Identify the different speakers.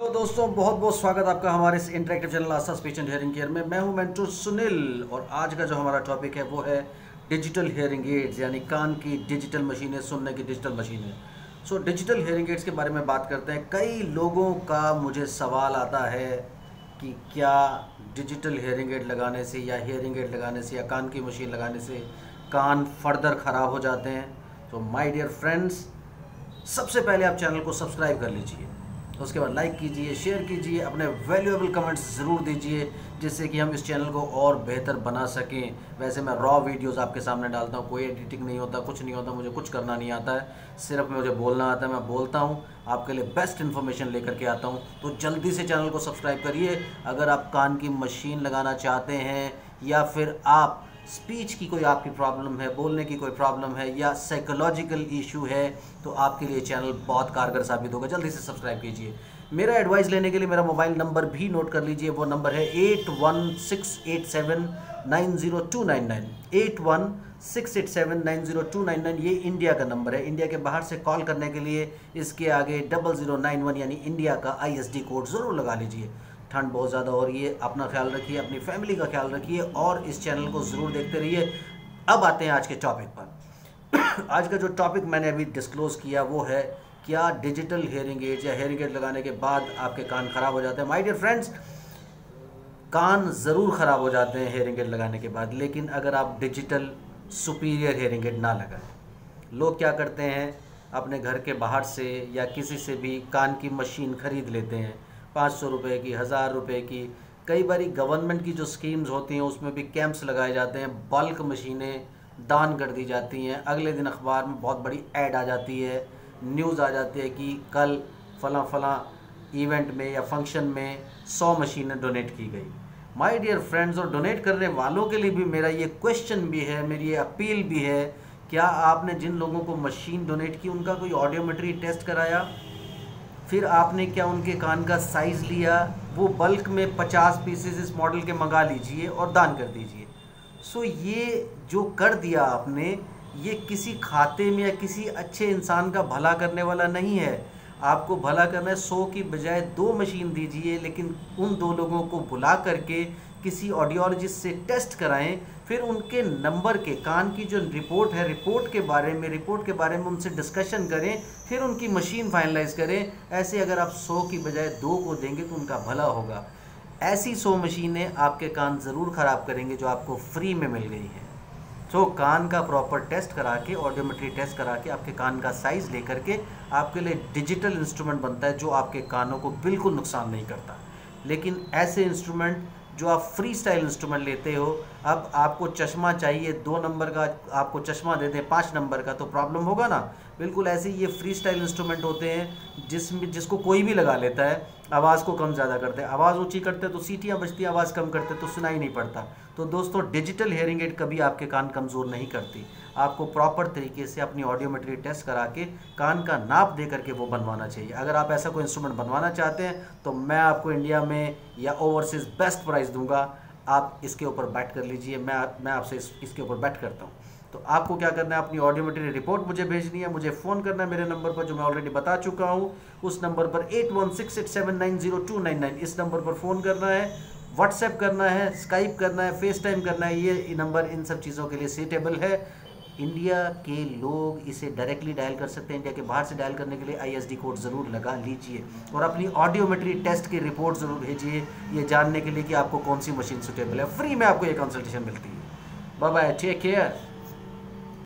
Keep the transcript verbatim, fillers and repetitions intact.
Speaker 1: तो दोस्तों बहुत बहुत स्वागत आपका हमारे इस interactive channel Aastha speech and hearing care में। मैं हूं मेंटर सुनील और आज का जो हमारा टॉपिक है वो है डिजिटल हियरिंग एड्स, यानी कान की डिजिटल मशीनें, सुनने की डिजिटल मशीनें। सो डिजिटल हियरिंग एड्स के बारे में बात करते हैं। कई लोगों का मुझे सवाल आता है कि क्या डिजिटल हियरिंग एड लगाने से या हियरिंग एड लगाने से या कान की मशीन लगाने से कान फर्दर ख़राब हो जाते हैं। तो माय डियर फ्रेंड्स, सबसे पहले आप चैनल को सब्सक्राइब कर लीजिए, उसके बाद लाइक कीजिए, शेयर कीजिए, अपने वैल्यूएबल कमेंट्स ज़रूर दीजिए जिससे कि हम इस चैनल को और बेहतर बना सकें। वैसे मैं रॉ वीडियोस आपके सामने डालता हूँ, कोई एडिटिंग नहीं होता, कुछ नहीं होता, मुझे कुछ करना नहीं आता है, सिर्फ मुझे बोलना आता है। मैं बोलता हूँ, आपके लिए बेस्ट इन्फॉर्मेशन लेकर के आता हूँ। तो जल्दी से चैनल को सब्सक्राइब करिए अगर आप कान की मशीन लगाना चाहते हैं या फिर आप स्पीच की कोई आपकी प्रॉब्लम है, बोलने की कोई प्रॉब्लम है या साइकोलॉजिकल इशू है, तो आपके लिए चैनल बहुत कारगर साबित होगा। जल्दी से सब्सक्राइब कीजिए। मेरा एडवाइस लेने के लिए मेरा मोबाइल नंबर भी नोट कर लीजिए। वो नंबर है eight one six eight seven nine zero two nine nine, eight one six eight seven nine zero two nine nine. ये इंडिया का नंबर है। इंडिया के बाहर से कॉल करने के लिए इसके आगे डबल ज़ीरो नाइन वन यानी इंडिया का आई एस डी कोड ज़रूर लगा लीजिए। ठंड बहुत ज़्यादा हो रही है, अपना ख्याल रखिए, अपनी फैमिली का ख्याल रखिए और इस चैनल को ज़रूर देखते रहिए। अब आते हैं आज के टॉपिक पर। आज का जो टॉपिक मैंने अभी डिस्क्लोज़ किया वो है क्या डिजिटल हियरिंग एड या हियरिंग एड लगाने के बाद आपके कान ख़राब हो जाते हैं। माय डियर फ्रेंड्स, कान ज़रूर ख़राब हो जाते हैं हियरिंग एड लगाने के बाद, लेकिन अगर आप डिजिटल सुपीरियर हियरिंग एड ना लगाएं। लोग क्या करते हैं, अपने घर के बाहर से या किसी से भी कान की मशीन ख़रीद लेते हैं, पाँच सौ रुपये की, हज़ार रुपये की। कई बारी गवर्नमेंट की जो स्कीम्स होती हैं उसमें भी कैंप्स लगाए जाते हैं, बल्क मशीनें दान कर दी जाती हैं। अगले दिन अखबार में बहुत बड़ी ऐड आ जाती है, न्यूज़ आ जाती है कि कल फलां फलां इवेंट में या फंक्शन में सौ मशीनें डोनेट की गई। माय डियर फ्रेंड्स, और डोनेट करने वालों के लिए भी मेरा ये क्वेश्चन भी है, मेरी ये अपील भी है, क्या आपने जिन लोगों को मशीन डोनेट की उनका कोई ऑडियोमेट्री टेस्ट कराया? फिर आपने क्या उनके कान का साइज़ लिया? वो बल्क में पचास पीसेस इस मॉडल के मंगा लीजिए और दान कर दीजिए। सो ये जो कर दिया आपने, ये किसी खाते में या किसी अच्छे इंसान का भला करने वाला नहीं है। आपको भला करना है, सौ की बजाय दो मशीन दीजिए, लेकिन उन दो लोगों को बुला करके किसी ऑडियोलॉजिस्ट से टेस्ट कराएं, फिर उनके नंबर के कान की जो रिपोर्ट है, रिपोर्ट के बारे में रिपोर्ट के बारे में उनसे डिस्कशन करें, फिर उनकी मशीन फाइनलाइज करें। ऐसे अगर आप सौ की बजाय दो को देंगे तो उनका भला होगा। ऐसी सौ मशीनें आपके कान ज़रूर ख़राब करेंगे जो आपको फ्री में मिल गई हैं। तो कान का प्रॉपर टेस्ट करा के, ऑडियोमेट्री टेस्ट करा के, आपके कान का साइज़ लेकर के आपके लिए डिजिटल इंस्ट्रूमेंट बनता है जो आपके कानों को बिल्कुल नुकसान नहीं करता। लेकिन ऐसे इंस्ट्रूमेंट जो आप फ्री स्टाइल इंस्ट्रूमेंट लेते हो, अब आपको चश्मा चाहिए, दो नंबर का आपको चश्मा दे दें पाँच नंबर का, तो प्रॉब्लम होगा ना। बिल्कुल ऐसे ही ये फ्री स्टाइल इंस्ट्रूमेंट होते हैं जिसमें जिसको कोई भी लगा लेता है, आवाज़ को कम ज़्यादा करते हैं, आवाज़ ऊंची करते हैं तो सीटियाँ बजती हैं, आवाज़ कम करते हैं तो सुनाई नहीं पड़ता। तो दोस्तों, डिजिटल हियरिंग एड कभी आपके कान कमज़ोर नहीं करती। आपको प्रॉपर तरीके से अपनी ऑडियोमेट्री टेस्ट करा के कान का नाप दे करके वो बनवाना चाहिए। अगर आप ऐसा कोई इंस्ट्रूमेंट बनवाना चाहते हैं तो मैं आपको इंडिया में या ओवरसीज़ बेस्ट प्राइस दूंगा। आप इसके ऊपर बैट कर लीजिए, मैं मैं आपसे इस, इसके ऊपर बैट करता हूँ। तो आपको क्या करना है, अपनी ऑडियोमेट्री रिपोर्ट मुझे भेजनी है, मुझे फ़ोन करना है मेरे नंबर पर जो मैं ऑलरेडी बता चुका हूँ। उस नंबर पर eight one six eight seven nine zero two nine nine, इस नंबर पर फ़ोन करना है, व्हाट्सएप करना है, स्काइप करना है, फेस टाइम करना है। ये नंबर इन सब चीज़ों के लिए सूटेबल है। इंडिया के लोग इसे डायरेक्टली डायल कर सकते हैं। इंडिया के बाहर से डायल करने के लिए आई एस डी कोड ज़रूर लगा लीजिए और अपनी ऑडियोमेट्री टेस्ट की रिपोर्ट ज़रूर भेजिए, ये जानने के लिए कि आपको कौन सी मशीन सूटेबल है। फ्री में आपको ये कंसल्टेशन मिलती है। Bye bye, take care.